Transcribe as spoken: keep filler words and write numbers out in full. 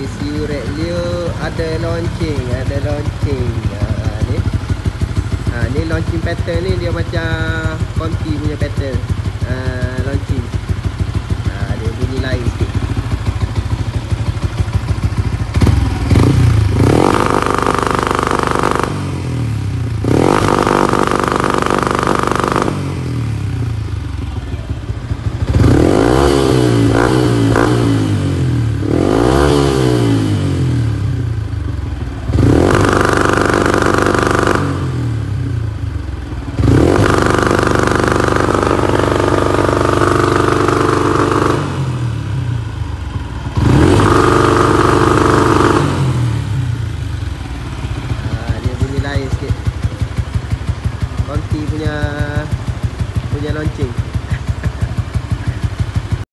Siuret Leo ada launching, ada launching. Ha, ni. Ha, ni launching pattern ni dia macam Conti punya pattern. Ha, launching. Ha, dia bunyi lain sikit.